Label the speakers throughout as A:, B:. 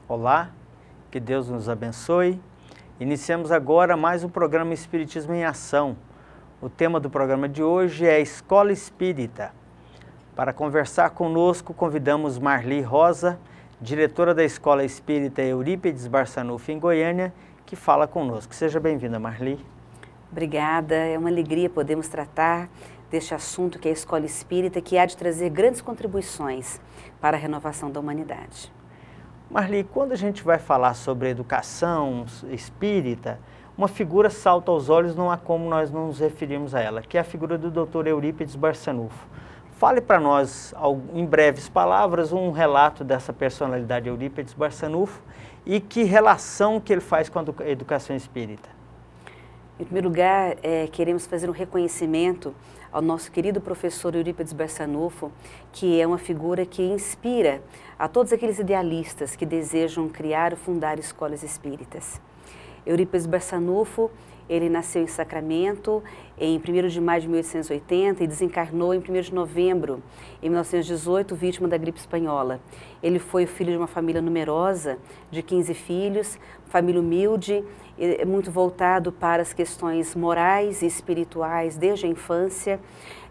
A: Olá, que Deus nos abençoe. Iniciamos agora mais um programa Espiritismo em Ação. O tema do programa de hoje é Escola Espírita. Para conversar conosco, convidamos Marli Rosa, diretora da Escola Espírita Eurípides Barçanufo em Goiânia, que fala conosco. Seja bem-vinda, Marli.
B: Obrigada, é uma alegria podermos tratar deste assunto que é a Escola Espírita, que há de trazer grandes contribuições para a renovação da humanidade.
A: Marli, quando a gente vai falar sobre educação espírita, uma figura salta aos olhos, não há como nós não nos referirmos a ela, que é a figura do Dr. Eurípides Barçanufo. Fale para nós, em breves palavras, um relato dessa personalidade Eurípides Barçanufo e que relação que ele faz com a educação espírita.
B: Em primeiro lugar, queremos fazer um reconhecimento ao nosso querido professor Eurípides Barçanufo, que é uma figura que inspira a todos aqueles idealistas que desejam criar ou fundar escolas espíritas. Eurípides Barçanufo, ele nasceu em Sacramento em 1º de maio de 1880 e desencarnou em 1º de novembro de 1918, vítima da gripe espanhola. Ele foi filho de uma família numerosa, de 15 filhos, família humilde, muito voltado para as questões morais e espirituais desde a infância.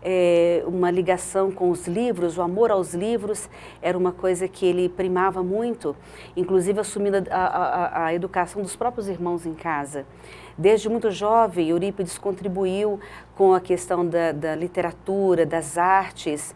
B: Uma ligação com os livros, o amor aos livros era uma coisa que ele primava muito, inclusive assumindo a educação dos próprios irmãos em casa. Desde muito jovem, Eurípides contribuiu com a questão da literatura, das artes,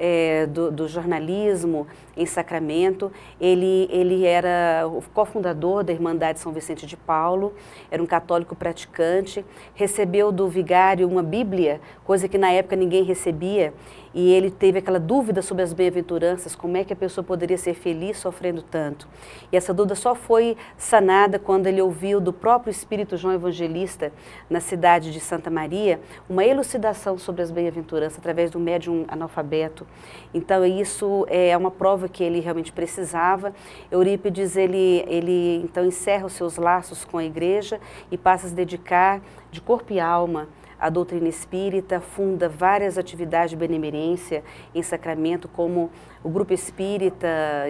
B: do jornalismo em Sacramento. Ele era o cofundador da Irmandade São Vicente de Paulo, era um católico praticante, recebeu do vigário uma Bíblia, coisa que na época ninguém recebia, e ele teve aquela dúvida sobre as bem-aventuranças, como é que a pessoa poderia ser feliz sofrendo tanto. E essa dúvida só foi sanada quando ele ouviu do próprio Espírito João Evangelista, na cidade de Santa Maria, uma elucidação sobre as bem-aventuranças através do médium analfabeto. Então isso é uma prova que ele realmente precisava. Eurípides, ele então encerra os seus laços com a igreja e passa a se dedicar de corpo e alma a doutrina espírita, funda várias atividades de benemerência em Sacramento, como o Grupo Espírita,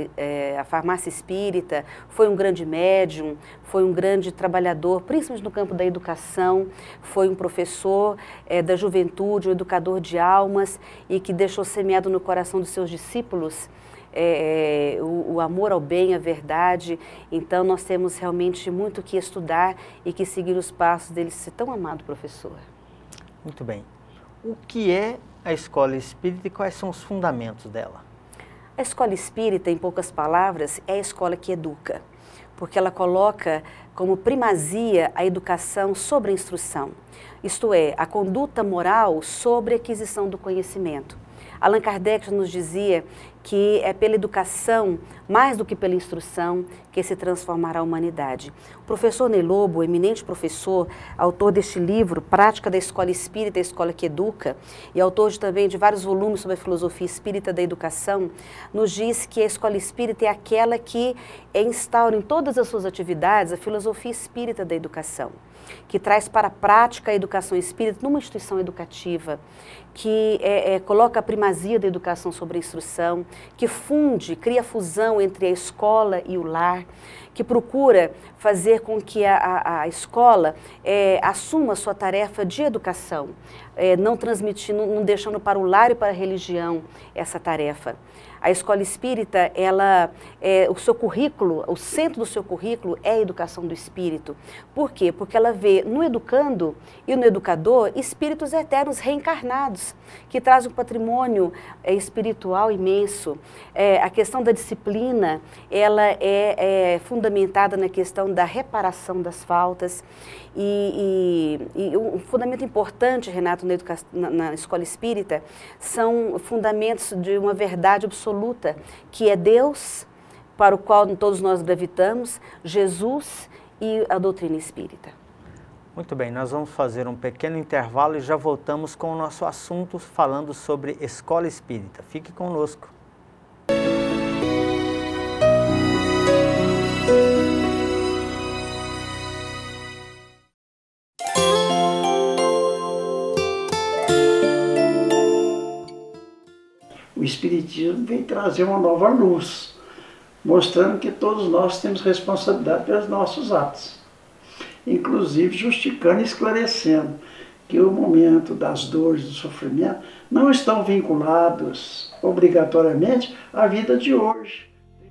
B: a Farmácia Espírita, foi um grande médium, foi um grande trabalhador, principalmente no campo da educação, foi um professor da juventude, um educador de almas e que deixou semeado no coração dos seus discípulos o amor ao bem, a verdade. Então nós temos realmente muito que estudar e que seguir os passos dele ser tão amado professor.
A: Muito bem. O que é a escola espírita e quais são os fundamentos dela?
B: A escola espírita, em poucas palavras, é a escola que educa, porque ela coloca como primazia a educação sobre a instrução, isto é, a conduta moral sobre a aquisição do conhecimento. Allan Kardec nos dizia que é pela educação, mais do que pela instrução, que se transformará a humanidade. O professor Ney Lobo, eminente professor, autor deste livro, Prática da Escola Espírita, a Escola que Educa, e autor também de vários volumes sobre a filosofia espírita da educação, nos diz que a escola espírita é aquela que instaura em todas as suas atividades a filosofia espírita da educação, que traz para a prática a educação espírita numa instituição educativa, que coloca a primazia da educação sobre a instrução, que funde, cria fusão entre a escola e o lar, que procura fazer com que a escola assuma a sua tarefa de educação, não transmitindo, não deixando para o lar e para a religião essa tarefa. A escola espírita, o seu currículo, o centro do seu currículo é a educação do espírito. Por quê? Porque ela vê no educando e no educador espíritos eternos reencarnados, que trazem um patrimônio espiritual imenso. A questão da disciplina, ela é fundamentada na questão da reparação das faltas. E um fundamento importante, Renato, na escola espírita, são fundamentos de uma verdade absoluta, que é Deus, para o qual todos nós gravitamos, Jesus e a doutrina espírita.
A: Muito bem, nós vamos fazer um pequeno intervalo e já voltamos com o nosso assunto falando sobre escola espírita. Fique conosco.
C: O Espiritismo vem trazer uma nova luz mostrando que todos nós temos responsabilidade pelos nossos atos, inclusive justificando e esclarecendo que o momento das dores, do sofrimento, não estão vinculados obrigatoriamente à vida de hoje.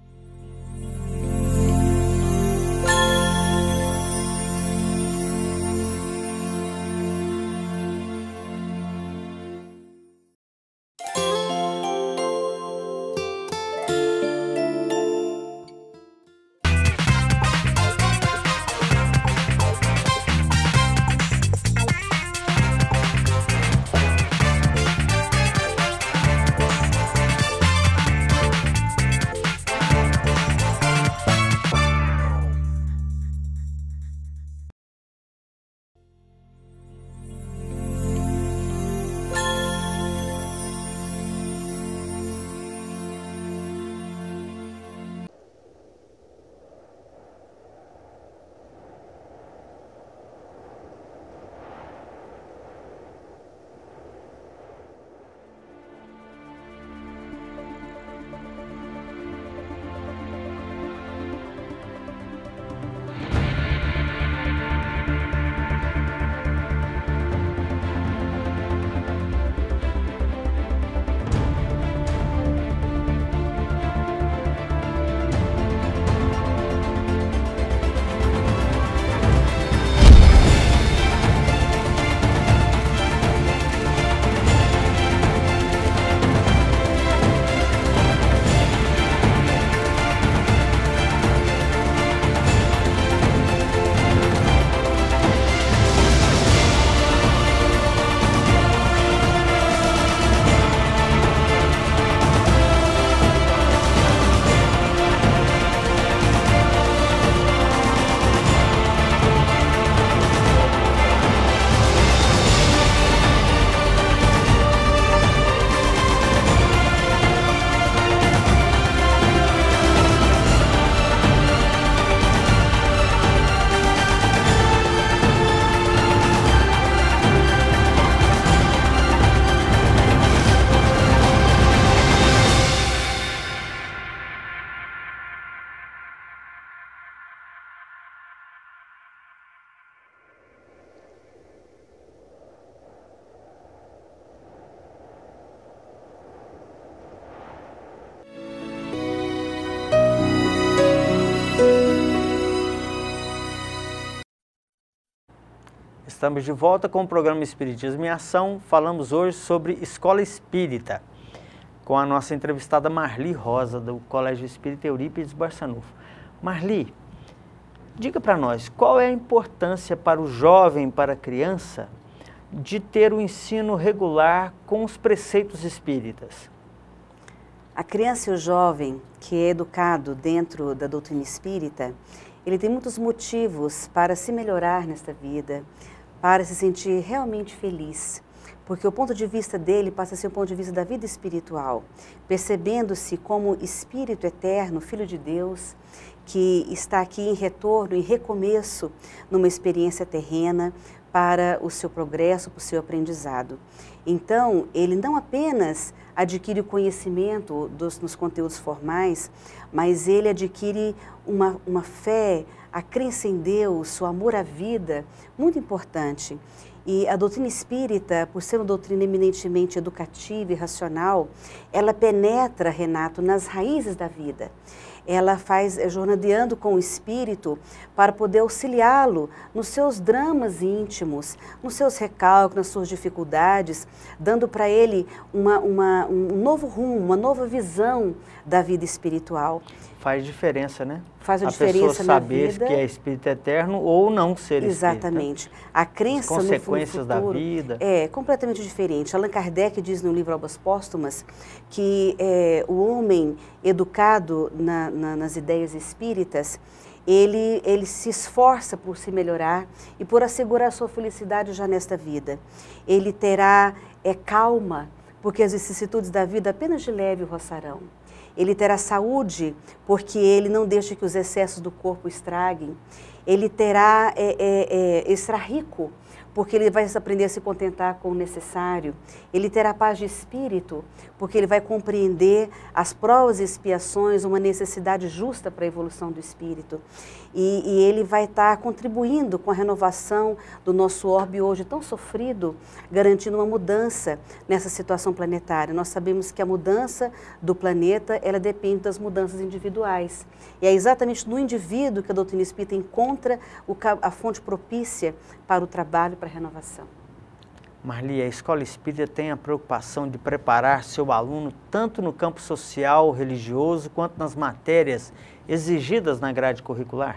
A: Estamos de volta com o programa Espiritismo em Ação. Falamos hoje sobre Escola Espírita, com a nossa entrevistada Marli Rosa, do Colégio Espírita Eurípides Barçanufo. Marli, diga para nós, qual é a importância para o jovem, para a criança, de ter o ensino regular com os preceitos espíritas?
B: A criança e o jovem que é educado dentro da doutrina espírita, ele tem muitos motivos para se melhorar nesta vida, para se sentir realmente feliz, porque o ponto de vista dele passa a ser o ponto de vista da vida espiritual, percebendo-se como espírito eterno, filho de Deus, que está aqui em retorno, em recomeço, numa experiência terrena, para o seu progresso, para o seu aprendizado. Então, ele não apenas adquire o conhecimento nos conteúdos formais, mas ele adquire uma fé, a crença em Deus, o amor à vida, muito importante. E a doutrina espírita, por ser uma doutrina eminentemente educativa e racional, ela penetra, Renato, nas raízes da vida. Ela faz jornadeando com o espírito para poder auxiliá-lo nos seus dramas íntimos, nos seus recalques, nas suas dificuldades, dando para ele um novo rumo, uma nova visão da vida espiritual.
A: Faz diferença, né?
B: Faz a diferença na vida.
A: A pessoa saber que é espírito eterno ou não ser espírita.
B: Exatamente. A crença
A: as consequências
B: no futuro
A: da vida.
B: É completamente diferente. Allan Kardec diz no livro Obras Póstumas que o homem educado nas ideias espíritas, ele se esforça por se melhorar e por assegurar a sua felicidade já nesta vida. Ele terá calma, porque as vicissitudes da vida apenas de leve o roçarão. Ele terá saúde, porque ele não deixa que os excessos do corpo estraguem. Ele será rico, porque ele vai aprender a se contentar com o necessário. Ele terá paz de espírito, porque ele vai compreender as provas e expiações, uma necessidade justa para a evolução do espírito. E ele vai estar contribuindo com a renovação do nosso orbe hoje tão sofrido, garantindo uma mudança nessa situação planetária. Nós sabemos que a mudança do planeta, ela depende das mudanças individuais. E é exatamente no indivíduo que a doutrina espírita encontra a fonte propícia para o trabalho, para a renovação.
A: Marli, a escola espírita tem a preocupação de preparar seu aluno tanto no campo social, religioso, quanto nas matérias exigidas na grade curricular?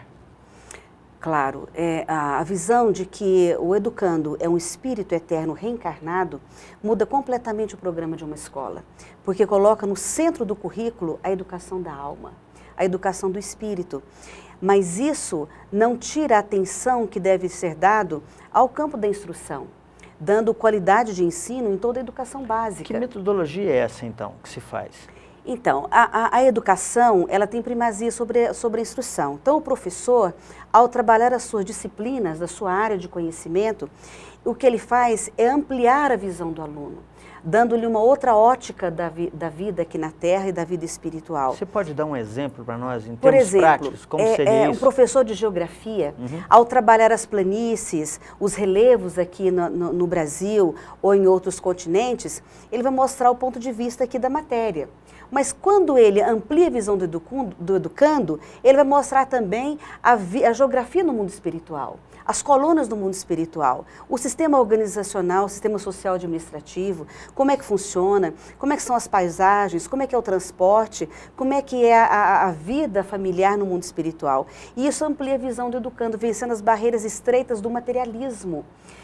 B: Claro, a visão de que o educando é um espírito eterno reencarnado muda completamente o programa de uma escola, porque coloca no centro do currículo a educação da alma, a educação do espírito. Mas isso não tira a atenção que deve ser dado ao campo da instrução, dando qualidade de ensino em toda a educação básica.
A: Que metodologia é essa, então, que se faz?
B: Então, a educação, ela tem primazia sobre a instrução. Então, o professor, ao trabalhar as suas disciplinas, da sua área de conhecimento, o que ele faz é ampliar a visão do aluno, dando-lhe uma outra ótica da vida aqui na Terra e da vida espiritual.
A: Você pode dar um exemplo para nós, em
B: Por
A: termos
B: exemplo,
A: práticos, como seria isso?
B: Um professor de geografia, ao trabalhar as planícies, os relevos aqui no Brasil ou em outros continentes, ele vai mostrar o ponto de vista aqui da matéria. Mas quando ele amplia a visão do educando, ele vai mostrar também a geografia no mundo espiritual, as colunas do mundo espiritual, o sistema organizacional, o sistema social administrativo, como é que funciona, como é que são as paisagens, como é que é o transporte, como é que é a vida familiar no mundo espiritual. E isso amplia a visão do educando, vencendo as barreiras estreitas do materialismo.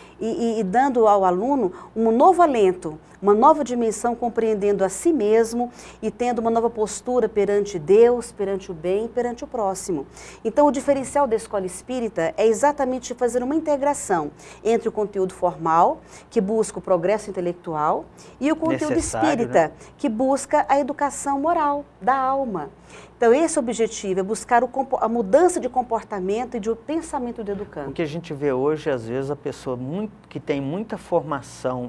B: E dando ao aluno um novo alento, uma nova dimensão, compreendendo a si mesmo e tendo uma nova postura perante Deus, perante o bem, perante o próximo. Então, o diferencial da escola espírita é exatamente fazer uma integração entre o conteúdo formal, que busca o progresso intelectual, e o conteúdo espírita, né? Que busca a educação moral da alma. Então, esse objetivo é buscar a mudança de comportamento e de pensamento do educando.
A: O que a gente vê hoje, às vezes, a pessoa que tem muita formação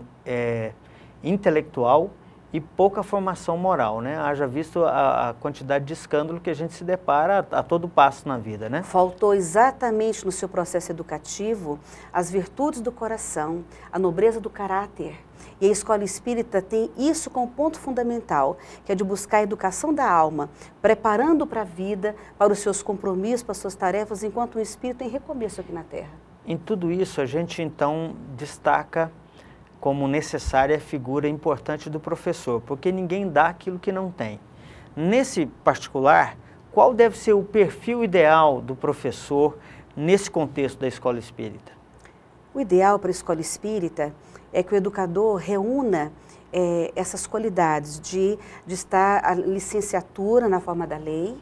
A: intelectual e pouca formação moral, né? Haja visto a quantidade de escândalo que a gente se depara a todo passo na vida, né?
B: Faltou exatamente no seu processo educativo as virtudes do coração, a nobreza do caráter. E a escola espírita tem isso como ponto fundamental, que é de buscar a educação da alma, preparando para a vida, para os seus compromissos, para as suas tarefas, enquanto o espírito em recomeço aqui na Terra.
A: Em tudo isso, a gente então destaca como necessária a figura importante do professor, porque ninguém dá aquilo que não tem. Nesse particular, qual deve ser o perfil ideal do professor nesse contexto da escola espírita?
B: O ideal para a escola espírita é que o educador reúna essas qualidades de estar a licenciatura na forma da lei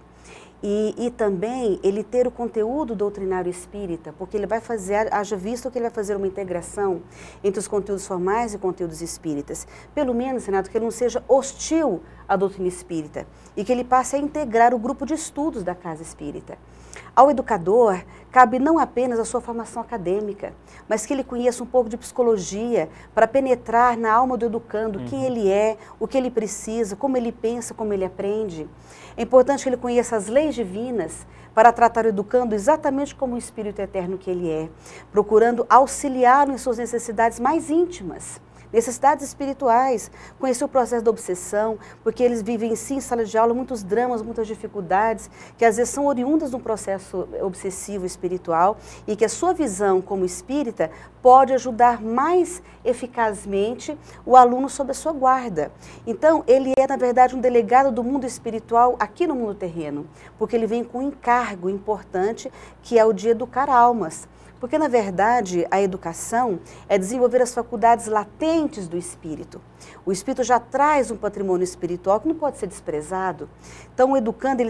B: e também ele ter o conteúdo doutrinário espírita, porque ele vai fazer, haja visto que ele vai fazer uma integração entre os conteúdos formais e conteúdos espíritas. Pelo menos, Renato, que ele não seja hostil à doutrina espírita e que ele passe a integrar o grupo de estudos da casa espírita. Ao educador, cabe não apenas a sua formação acadêmica, mas que ele conheça um pouco de psicologia para penetrar na alma do educando, quem ele é, o que ele precisa, como ele pensa, como ele aprende. É importante que ele conheça as leis divinas para tratar o educando exatamente como o espírito eterno que ele é, procurando auxiliá-lo em suas necessidades mais íntimas. Necessidades espirituais, conhecer o processo da obsessão, porque eles vivem sim em sala de aula muitos dramas, muitas dificuldades, que às vezes são oriundas de um processo obsessivo espiritual e que a sua visão como espírita pode ajudar mais eficazmente o aluno sob a sua guarda. Então, ele é, na verdade, um delegado do mundo espiritual aqui no mundo terreno, porque ele vem com um encargo importante que é o de educar almas. Porque, na verdade, a educação é desenvolver as faculdades latentes do espírito. O espírito já traz um patrimônio espiritual que não pode ser desprezado. Então, o educador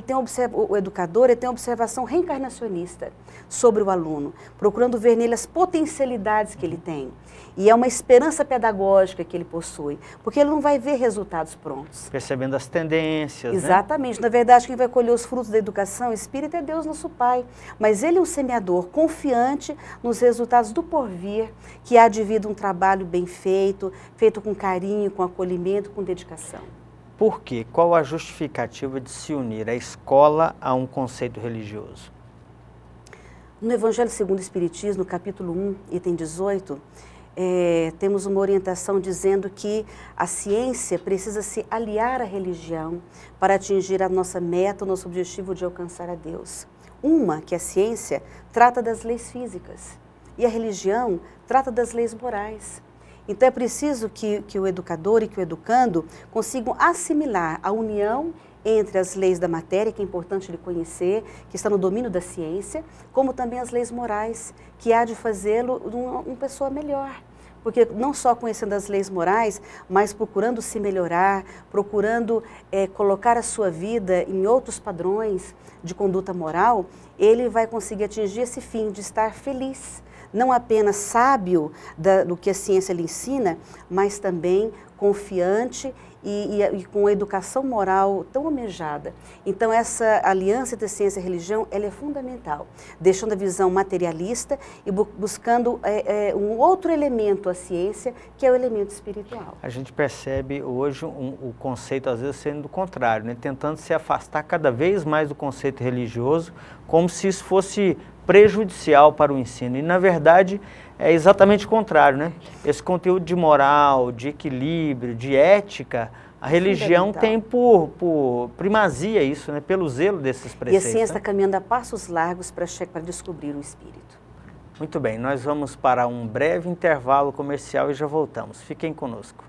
B: ele tem uma observação reencarnacionista sobre o aluno, procurando ver nele as potencialidades que ele tem. E é uma esperança pedagógica que ele possui, porque ele não vai ver resultados prontos.
A: Percebendo as tendências,
B: Exatamente. Né? Na verdade, quem vai colher os frutos da educação espírita é Deus, nosso Pai. Mas ele é um semeador confiante nos resultados do porvir, que há de vir um trabalho bem feito, feito com carinho, com acolhimento, com dedicação.
A: por quê? Qual a justificativa de se unir a escola a um conceito religioso?
B: No Evangelho segundo o Espiritismo, no capítulo 1, item 18, temos uma orientação dizendo que a ciência precisa se aliar à religião para atingir a nossa meta, o nosso objetivo de alcançar a Deus. Que a ciência trata das leis físicas e a religião trata das leis morais. Então é preciso que o educador e que o educando consigam assimilar a união entre as leis da matéria, que é importante ele conhecer, que está no domínio da ciência, como também as leis morais, que há de fazê-lo uma pessoa melhor. Porque não só conhecendo as leis morais, mas procurando se melhorar, procurando colocar a sua vida em outros padrões de conduta moral, ele vai conseguir atingir esse fim de estar feliz. Não apenas sábio do que a ciência lhe ensina, mas também confiante e com a educação moral tão almejada. Então essa aliança entre ciência e religião, ela é fundamental, deixando a visão materialista e buscando um outro elemento à ciência, que é o elemento espiritual.
A: A gente percebe hoje o conceito, às vezes, sendo do contrário, né? Tentando se afastar cada vez mais do conceito religioso, como se isso fosse prejudicial para o ensino. E, na verdade, é exatamente o contrário, né? Esse conteúdo de moral, de equilíbrio, de ética, a religião tem por primazia isso, né? Pelo zelo desses preceitos.
B: E a ciência está caminhando a passos largos para descobrir o espírito.
A: Muito bem, nós vamos para um breve intervalo comercial e já voltamos. Fiquem conosco.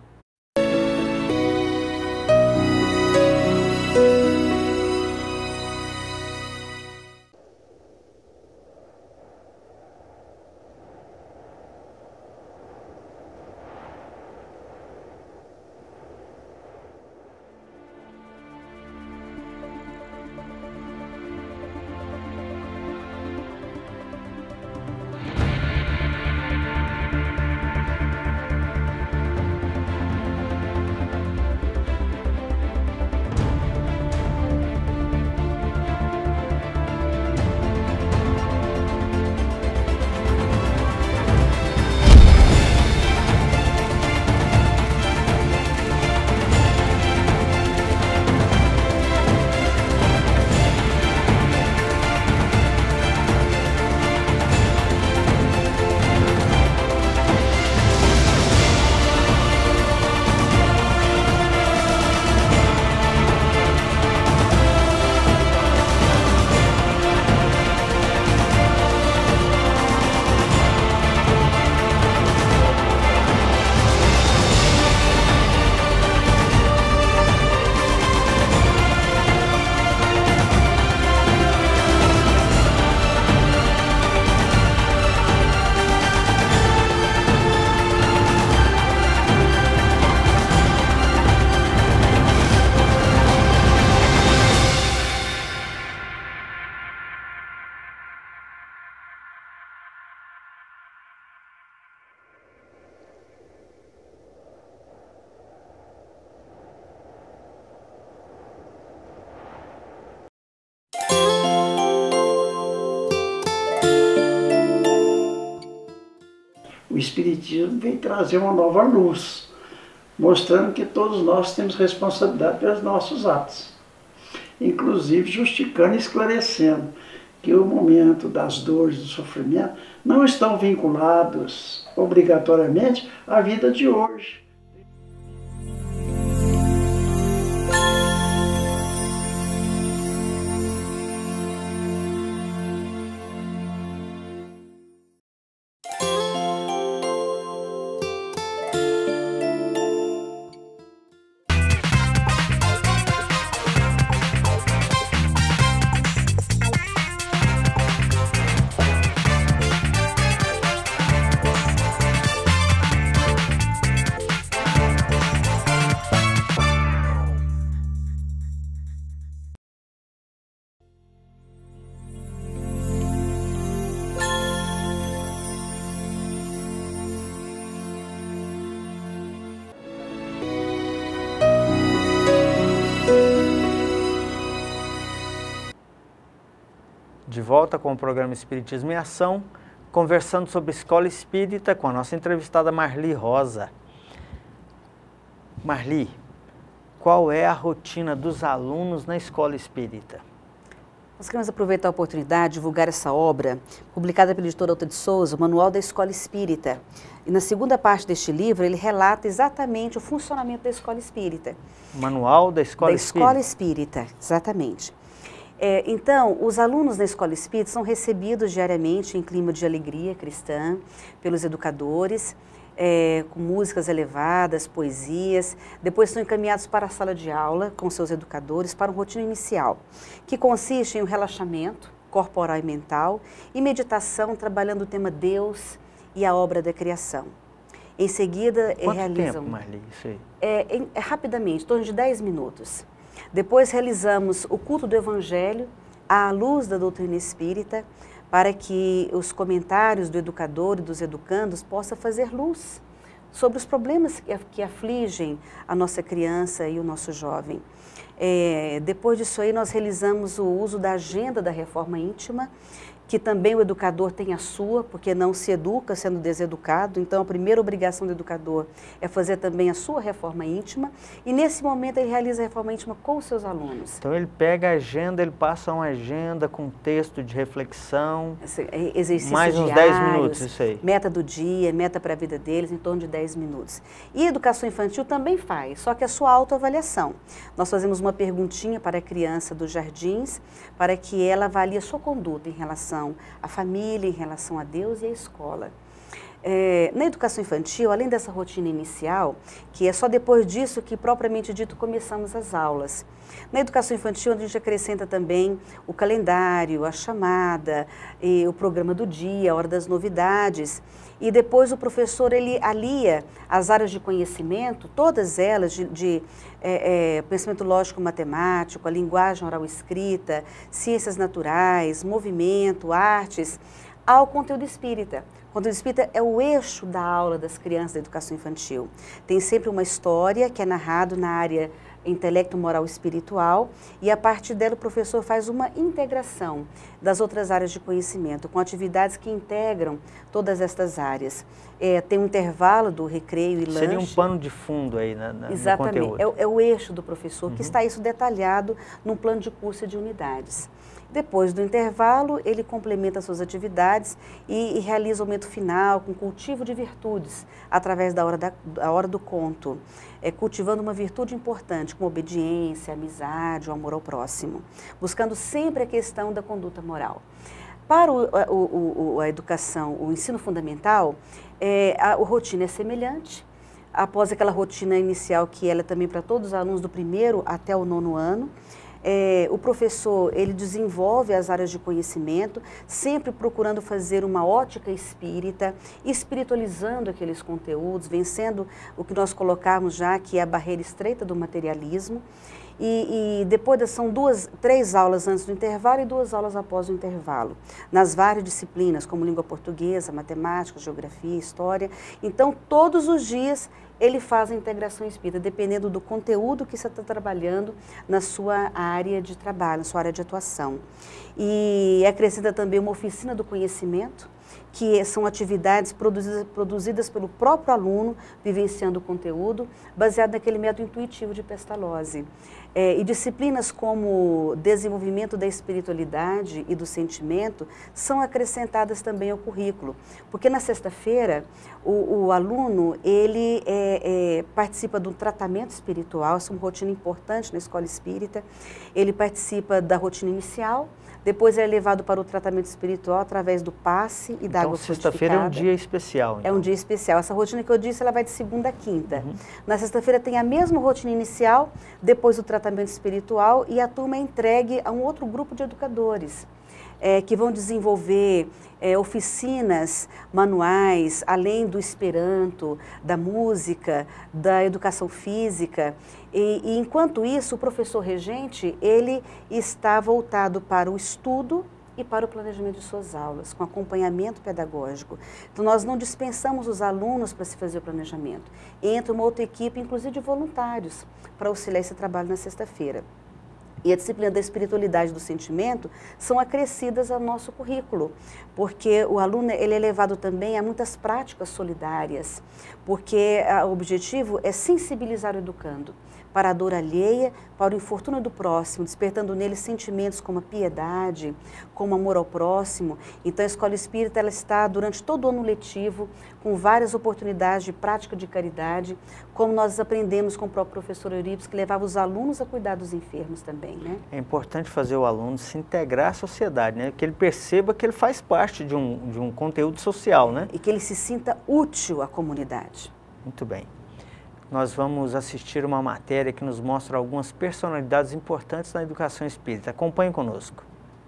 C: O Espiritismo vem trazer uma nova luz, mostrando que todos nós temos responsabilidade pelos nossos atos, inclusive justificando e esclarecendo que o momento das dores, do sofrimento, não estão vinculados obrigatoriamente à vida de hoje.
A: De volta com o programa Espiritismo em Ação, conversando sobre escola espírita com a nossa entrevistada Marli Rosa. Marli, qual é a rotina dos alunos na escola espírita?
B: Nós queremos aproveitar a oportunidade de divulgar essa obra, publicada pela editora Alta de Souza, o Manual da Escola Espírita. E na segunda parte deste livro, ele relata exatamente o funcionamento da escola espírita.
A: Manual da Escola Espírita? Da
B: Escola Espírita, exatamente. Então, os alunos da escola espírita são recebidos diariamente em clima de alegria cristã pelos educadores, com músicas elevadas, poesias. Depois são encaminhados para a sala de aula com seus educadores para uma rotina inicial, que consiste em um relaxamento corporal e mental e meditação, trabalhando o tema Deus e a obra da criação. Em seguida, realizam...
A: Tempo, Marli, isso aí?
B: Rapidamente, em torno de 10 minutos. Depois realizamos o culto do Evangelho à luz da doutrina espírita, para que os comentários do educador e dos educandos possam fazer luz sobre os problemas que afligem a nossa criança e o nosso jovem. Depois disso aí, nós realizamos o uso da agenda da reforma íntima, que também o educador tem a sua, porque não se educa sendo deseducado. Então, a primeira obrigação do educador é fazer também a sua reforma íntima. E, nesse momento, ele realiza a reforma íntima com os seus alunos.
A: Então, ele pega a agenda, ele passa uma agenda com texto de reflexão.
B: Exercícios
A: mais uns
B: diários,
A: 10 minutos, isso aí.
B: Meta do dia, meta para a vida deles, em torno de 10 minutos. E a educação infantil também faz, só que a sua autoavaliação. Nós fazemos uma perguntinha para a criança dos jardins, para que ela avalie a sua conduta em relação à família, em relação a Deus e à escola. Na educação infantil, além dessa rotina inicial, que é só depois disso que, propriamente dito, começamos as aulas. Na educação infantil, a gente acrescenta também o calendário, a chamada, o programa do dia, a hora das novidades. E depois o professor ele alia as áreas de conhecimento, todas elas de pensamento lógico-matemático, a linguagem oral-escrita, ciências naturais, movimento, artes, ao conteúdo espírita. O conteúdo espírita é o eixo da aula das crianças da educação infantil. Tem sempre uma história que é narrado na área intelecto, moral e espiritual, e a partir dela o professor faz uma integração das outras áreas de conhecimento, com atividades que integram todas estas áreas. Tem um intervalo do recreio e lanche.
A: Seria um pano de fundo aí
B: Exatamente,
A: no conteúdo.
B: É o eixo do professor, que está isso detalhado num plano de curso de unidades. Depois do intervalo, ele complementa suas atividades e realiza o momento final com cultivo de virtudes, através da hora do conto, cultivando uma virtude importante, como obediência, amizade, o amor ao próximo, buscando sempre a questão da conduta moral. Para a educação, o ensino fundamental, a rotina é semelhante. Após aquela rotina inicial, que ela é também para todos os alunos do 1º até o 9º ano, o professor ele desenvolve as áreas de conhecimento, sempre procurando fazer uma ótica espírita, espiritualizando aqueles conteúdos, vencendo o que nós colocamos já, que é a barreira estreita do materialismo. E depois são 3 aulas antes do intervalo e 2 aulas após o intervalo, nas várias disciplinas, como língua portuguesa, matemática, geografia, história. Então, todos os dias ele faz a integração espírita, dependendo do conteúdo que você está trabalhando na sua área de trabalho, na sua área de atuação. E acrescenta também uma oficina do conhecimento, que são atividades produzidas pelo próprio aluno, vivenciando o conteúdo, baseado naquele método intuitivo de Pestalozzi. E disciplinas como desenvolvimento da espiritualidade e do sentimento são acrescentadas também ao currículo, porque na sexta-feira o aluno ele participa do tratamento espiritual, isso é uma rotina importante na escola espírita, ele participa da rotina inicial, depois é levado para o tratamento espiritual através do passe e da água fortificada. Então, sexta-feira
A: é um dia especial. Então.
B: É um dia especial. Essa rotina que eu disse, ela vai de segunda a quinta. Na sexta-feira tem a mesma rotina inicial, depois do tratamento espiritual, e a turma é entregue a um outro grupo de educadores, que vão desenvolver oficinas manuais, além do esperanto, da música, da educação física. E enquanto isso, o professor regente, ele está voltado para o estudo e para o planejamento de suas aulas, com acompanhamento pedagógico. Então, nós não dispensamos os alunos para se fazer o planejamento. Entra uma outra equipe, inclusive de voluntários, para auxiliar esse trabalho na sexta-feira. E a disciplina da espiritualidade e do sentimento são acrescidas ao nosso currículo, porque o aluno ele é levado também a muitas práticas solidárias, porque o objetivo é sensibilizar o educando, para a dor alheia, para o infortúnio do próximo, despertando nele sentimentos como a piedade, como amor ao próximo. Então a Escola Espírita ela está durante todo o ano letivo com várias oportunidades de prática de caridade, como nós aprendemos com o próprio professor Eurípides, que levava os alunos a cuidar dos enfermos também, né?
A: É importante fazer o aluno se integrar à sociedade, né? Que ele perceba que ele faz parte de um conteúdo social, né?
B: E que ele se sinta útil à comunidade.
A: Muito bem. Nós vamos assistir uma matéria que nos mostra algumas personalidades importantes na educação espírita. Acompanhe conosco.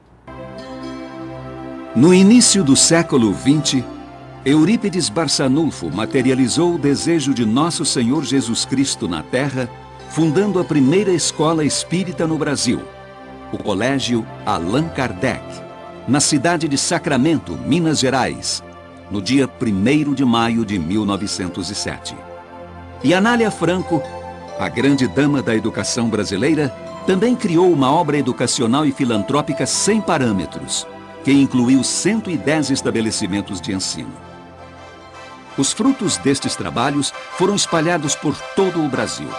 D: No início do século XX, Eurípides Barçanufo materializou o desejo de Nosso Senhor Jesus Cristo na Terra, fundando a primeira escola espírita no Brasil, o Colégio Allan Kardec, na cidade de Sacramento, Minas Gerais, no dia 1º de maio de 1907. E Anália Franco, a grande dama da educação brasileira, também criou uma obra educacional e filantrópica sem parâmetros, que incluiu 110 estabelecimentos de ensino. Os frutos destes trabalhos foram espalhados por todo o Brasil.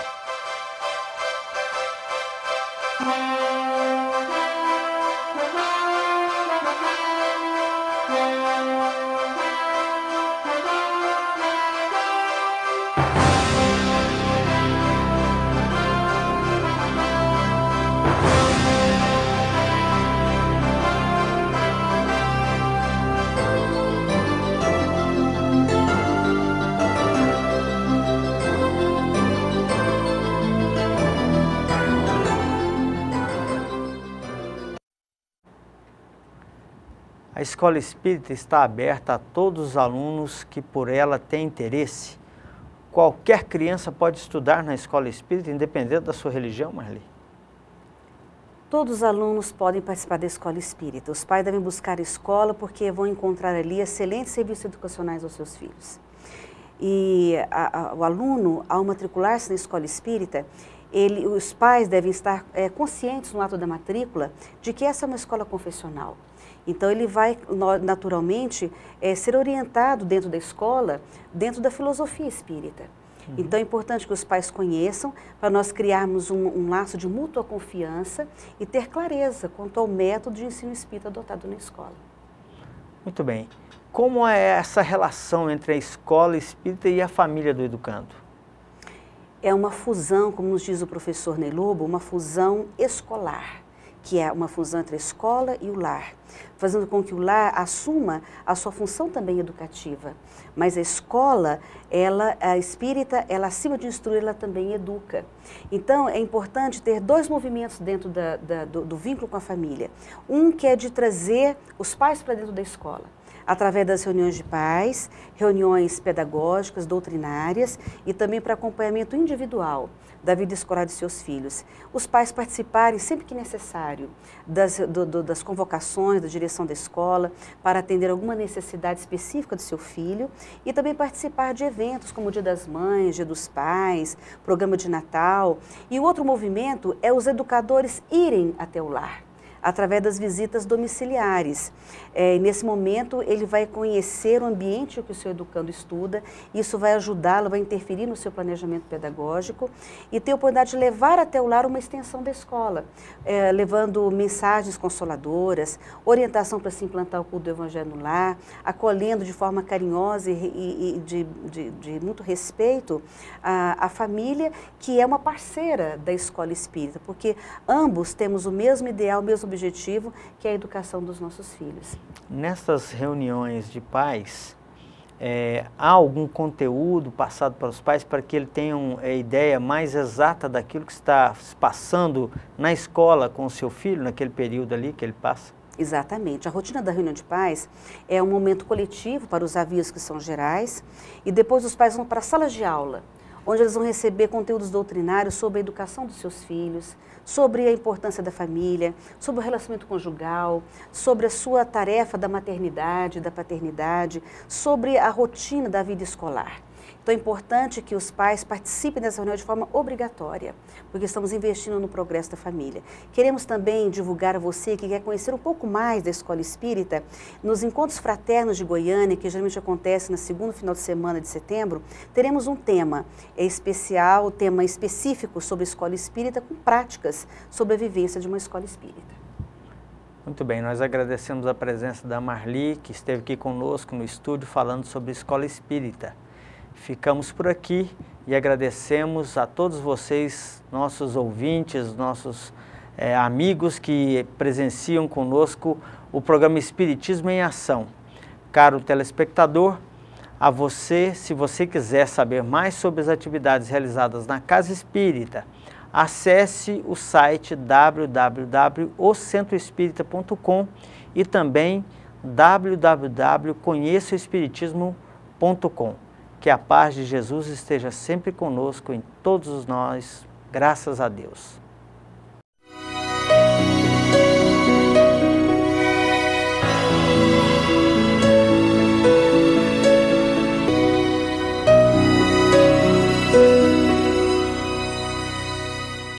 A: A escola espírita está aberta a todos os alunos que por ela têm interesse. Qualquer criança pode estudar na escola espírita, independente da sua religião, Marli?
B: Todos os alunos podem participar da escola espírita. Os pais devem buscar a escola porque vão encontrar ali excelentes serviços educacionais aos seus filhos. E o aluno, ao matricular-se na escola espírita, os pais devem estar conscientes no ato da matrícula de que essa é uma escola confessional. Então ele vai naturalmente ser orientado dentro da escola, dentro da filosofia espírita. Então é importante que os pais conheçam para nós criarmos um laço de mútua confiança e ter clareza quanto ao método de ensino espírita adotado na escola.
A: Muito bem. Como é essa relação entre a escola espírita e a família do educando?
B: É uma fusão, como nos diz o professor Ney Lobo, uma fusão escolar, que é uma fusão entre a escola e o lar, fazendo com que o lar assuma a sua função também educativa. Mas a escola, a espírita, ela acima de instruir, ela também educa. Então, é importante ter dois movimentos dentro do vínculo com a família. Um que é de trazer os pais para dentro da escola, através das reuniões de pais, reuniões pedagógicas, doutrinárias e também para acompanhamento individual da vida escolar de seus filhos. Os pais participarem sempre que necessário das convocações da direção da escola para atender alguma necessidade específica do seu filho e também participar de eventos como o Dia das Mães, Dia dos Pais, Programa de Natal. E o outro movimento é os educadores irem até o lar, através das visitas domiciliares. Nesse momento, ele vai conhecer o ambiente que o seu educando estuda, isso vai ajudá-lo, vai interferir no seu planejamento pedagógico e ter a oportunidade de levar até o lar uma extensão da escola, levando mensagens consoladoras, orientação para se implantar o culto do Evangelho no lar, acolhendo de forma carinhosa e de muito respeito a família, que é uma parceira da escola espírita, porque ambos temos o mesmo ideal, o mesmo objetivo, que é a educação dos nossos filhos.
A: Nessas reuniões de pais, há algum conteúdo passado para os pais para que eles tenham a ideia mais exata daquilo que está se passando na escola com o seu filho, naquele período ali que ele passa?
B: Exatamente. A rotina da reunião de pais é um momento coletivo para os avisos que são gerais e depois os pais vão para salas de aula, onde eles vão receber conteúdos doutrinários sobre a educação dos seus filhos, sobre a importância da família, sobre o relacionamento conjugal, sobre a sua tarefa da maternidade, da paternidade, sobre a rotina da vida escolar. Então é importante que os pais participem dessa reunião de forma obrigatória, porque estamos investindo no progresso da família. Queremos também divulgar a você que quer conhecer um pouco mais da Escola Espírita, nos encontros fraternos de Goiânia, que geralmente acontece no segundo final de semana de setembro, teremos um tema especial, tema específico sobre a Escola Espírita, com práticas sobre a vivência de uma escola espírita.
A: Muito bem, nós agradecemos a presença da Marli, que esteve aqui conosco no estúdio falando sobre Escola Espírita. Ficamos por aqui e agradecemos a todos vocês, nossos ouvintes, nossos amigos que presenciam conosco o programa Espiritismo em Ação. Caro telespectador, a você, se você quiser saber mais sobre as atividades realizadas na Casa Espírita, acesse o site www.ocentroespirita.com e também www.conheçaoespiritismo.com. Que a paz de Jesus esteja sempre conosco, em todos nós, graças a Deus.